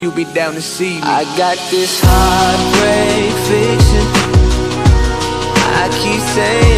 you be down to see me. I got this heartbreak fiction. I keep saying